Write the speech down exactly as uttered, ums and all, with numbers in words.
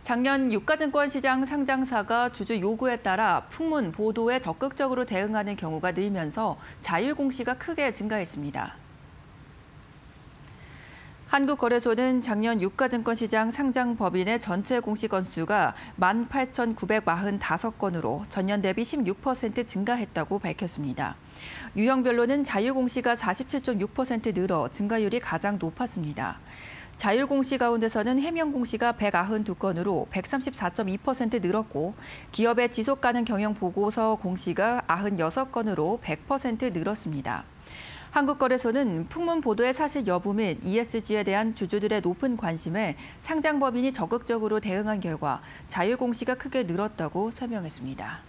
작년 유가증권 시장 상장사가 주주 요구에 따라 풍문, 보도에 적극적으로 대응하는 경우가 늘면서 자율 공시가 크게 증가했습니다. 한국거래소는 작년 유가증권 시장 상장 법인의 전체 공시 건수가 만 팔천구백사십오 건으로 전년 대비 십육 퍼센트 증가했다고 밝혔습니다. 유형별로는 자율 공시가 사십칠 점 육 퍼센트 늘어 증가율이 가장 높았습니다. 자율 공시 가운데서는 해명 공시가 백구십이 건으로 백삼십사 점 이 퍼센트 늘었고, 기업의 지속 가능 경영 보고서 공시가 구십육 건으로 백 퍼센트 늘었습니다. 한국거래소는 풍문 보도의 사실 여부 및 이에스지에 대한 주주들의 높은 관심에 상장 법인이 적극적으로 대응한 결과 자율 공시가 크게 늘었다고 설명했습니다.